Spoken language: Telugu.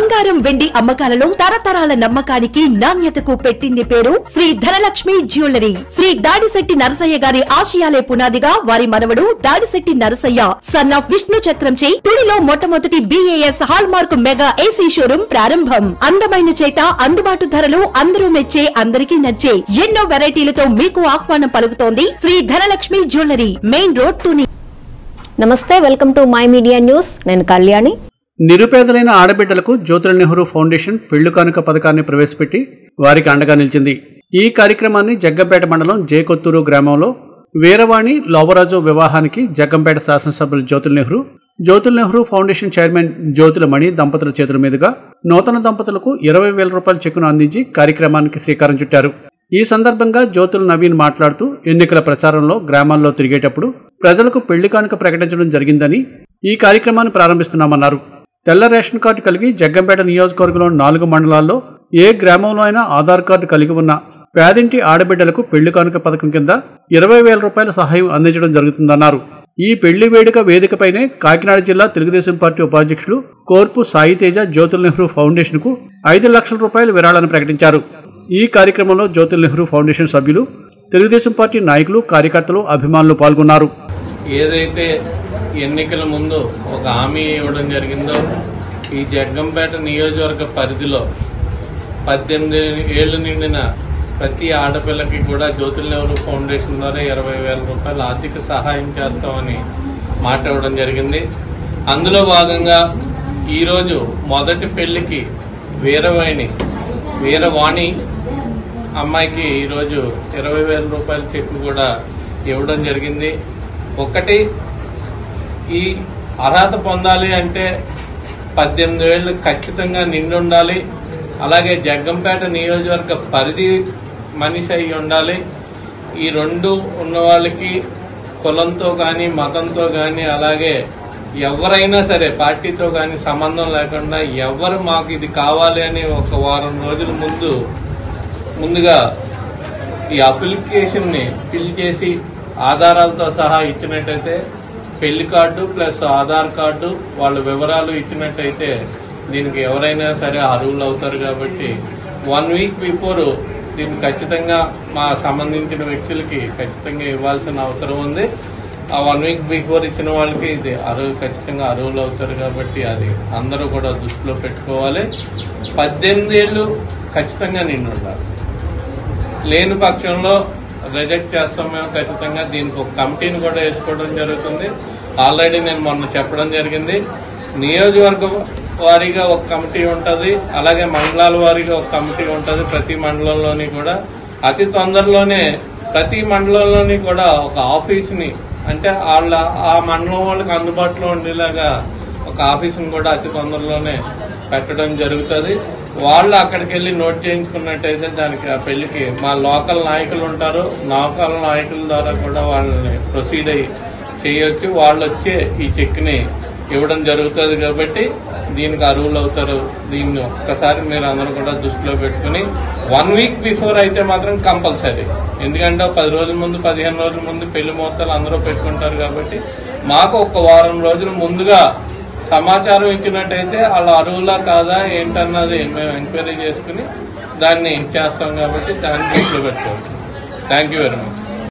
బంగారం వెండి అమ్మకాలలో తరతరాల నమ్మకానికి నాణ్యతకు పెట్టింది పేరు శ్రీ ధనలక్ష్మి జ్యువెలరీ. శ్రీ దాడిశెట్టి నరసయ్య గారి ఆశయాలే పునాదిగా వారి మనవడు దాడిశెట్టి నరసయ్య సన్ ఆఫ్ విష్ణు చక్రంచే తుడిలో మొట్టమొదటి BAS hall mark mega AC showroom ప్రారంభం. అందమైన చేత అందుబాటు ధరలు అందరూ మెచ్చే అందరికీ నచ్చే ఎన్నో వెరైటీలతో మీకు ఆహ్వానం పలుకుతోంది Shri Dhanalakshmi jewellery, main road Tuni. నమస్తే, welcome to my media news. నేను కళ్యాణి. నిరుపేదలైన ఆడబిడ్డలకు జ్యోతుల నెహ్రూ ఫౌండేషన్ పెళ్లి కానుక పథకాన్ని ప్రవేశపెట్టి వారికి అండగా నిలిచింది. ఈ కార్యక్రమాన్ని జగ్గంపేట మండలం జేకొత్తూరు గ్రామంలో వీరవాణి లోవరాజు వివాహానికి జగ్గంపేట శాసనసభ్యులు జ్యోతుల నెహ్రూ ఫౌండేషన్ చైర్మన్ జ్యోతుల మణి దంపతుల చేతుల మీదుగా నూతన దంపతులకు 20,000 రూపాయల చెక్కును అందించి కార్యక్రమానికి శ్రీకారం చుట్టారు. ఈ సందర్భంగా జ్యోతుల నవీన్ మాట్లాడుతూ ఎన్నికల ప్రచారంలో గ్రామాల్లో తిరిగేటప్పుడు ప్రజలకు పెళ్లి కానుక ప్రకటించడం జరిగిందని ఈ కార్యక్రమాన్ని ప్రారంభిస్తున్నామన్నారు. తెల్ల రేషన్ కార్డు కలిగి జగ్గంపేట నియోజకవర్గంలోని 4 మండలాల్లో ఏ గ్రామంలో అయినా ఆధార్ కార్డు కలిగి ఉన్న పేదింటి ఆడబిడ్డలకు పెళ్లి కానుక పథకం కింద 20,000 రూపాయల సహాయం అందించడం జరుగుతుందన్నారు. ఈ పెళ్లి వేడుక వేదికపైనే కాకినాడ జిల్లా తెలుగుదేశం పార్టీ ఉపాధ్యక్షులు కోర్పు సాయితేజ జ్యోతుల నెహ్రూ ఫౌండేషన్ కు 5 లక్షల రూపాయల విరాళాన్ని ప్రకటించారు. ఈ కార్యక్రమంలో జ్యోతుల నెహ్రూ ఫౌండేషన్ సభ్యులు, తెలుగుదేశం పార్టీ నాయకులు, కార్యకర్తలు, అభిమానులు పాల్గొన్నారు. ఏదైతే ఎన్నికల ముందు ఒక హామీ ఇవ్వడం జరిగిందో, ఈ జగ్గంపేట నియోజకవర్గ పరిధిలో 18 ఏళ్లు నిండిన ప్రతి ఆడపిల్లకి కూడా జ్యోతుల నెహ్రూ ఫౌండేషన్ ద్వారా 20,000 రూపాయల ఆర్థిక సహాయం చేస్తామని మాట ఇవ్వడం జరిగింది. అందులో భాగంగా ఈరోజు మొదటి పెళ్లికి వీరవాణి అమ్మాయికి ఈరోజు 20,000 రూపాయల చెక్ కూడా ఇవ్వడం జరిగింది. ఒకటి, ఈ అర్హత పొందాలి అంటే 18 ఏళ్లు ఖచ్చితంగా నిండి ఉండాలి. అలాగే జగ్గంపేట నియోజకవర్గ పరిధి మనిషి అయి ఉండాలి. ఈ రెండు ఉన్న వాళ్ళకి కులంతో కానీ మతంతో కానీ అలాగే ఎవరైనా సరే పార్టీతో కానీ సంబంధం లేకుండా ఎవరు మాకు ఇది కావాలి అని ఒక వారం రోజుల ముందుగా ఈ అప్లికేషన్ ని ఫిల్ చేసి ఆధారాలతో సహా ఇచ్చినట్టయితే, పెళ్లి కార్డు ప్లస్ ఆధార్ కార్డు వాళ్ళ వివరాలు ఇచ్చినట్టయితే దీనికి ఎవరైనా సరే అర్హులు అవుతారు. కాబట్టి 1 వీక్ బిఫోర్ దీన్ని ఖచ్చితంగా మా సంబంధించిన వ్యక్తులకి ఖచ్చితంగా ఇవ్వాల్సిన అవసరం ఉంది. ఆ 1 వీక్ బిఫోర్ ఇచ్చిన వాళ్ళకి ఇది ఖచ్చితంగా అర్హులు అవుతారు. కాబట్టి అది అందరూ కూడా దృష్టిలో పెట్టుకోవాలి. 18 ఏళ్లు ఖచ్చితంగా నిండి ఉండాలి. లేని పక్షంలో రిజెక్ట్ చేస్తాం మేము. ఖచ్చితంగా దీనికి ఒక కమిటీని కూడా వేసుకోవడం జరుగుతుంది. ఆల్రెడీ నేను మొన్న చెప్పడం జరిగింది. నియోజకవర్గం వారీగా ఒక కమిటీ ఉంటుంది, అలాగే మండలాల వారీగా ఒక కమిటీ ఉంటుంది. ప్రతి మండలంలోని కూడా అతి తొందరలోనే ప్రతి మండలంలోని కూడా ఒక ఆఫీస్ని, అంటే ఆ మండలం వాళ్ళకి అందుబాటులో ఉండేలాగా ఒక ఆఫీసుని కూడా అతి తొందరలోనే పెట్టడం జరుగుతుంది. వాళ్ళు అక్కడికి వెళ్లి నోట్ చేయించుకున్నట్టయితే దానికి ఆ పెళ్లికి మా లోకల్ నాయకులు ఉంటారు. లోకల్ నాయకుల ద్వారా కూడా వాళ్ళని ప్రొసీడ్ అయ్యి చేయొచ్చు. వాళ్ళు వచ్చే ఈ చెక్ ని ఇవ్వడం జరుగుతుంది. కాబట్టి దీనికి అర్హులు అవుతారు. దీన్ని ఒక్కసారి మీరు అందరూ కూడా దృష్టిలో పెట్టుకుని 1 వీక్ బిఫోర్ అయితే మాత్రం కంపల్సరీ. ఎందుకంటే 10 రోజుల ముందు 15 రోజుల ముందు పెళ్లి ముహూర్తాలు అందరూ పెట్టుకుంటారు. కాబట్టి మాకు ఒక వారం రోజుల ముందుగా సమాచారం ఇచ్చినట్టయితే వాళ్ళు అర్హులా కాదా ఏంటన్నది మేము ఎంక్వైరీ చేసుకుని దాన్ని చేస్తాం. కాబట్టి దాన్ని దృష్టిలో పెట్టుకోవచ్చు. Thank you very much.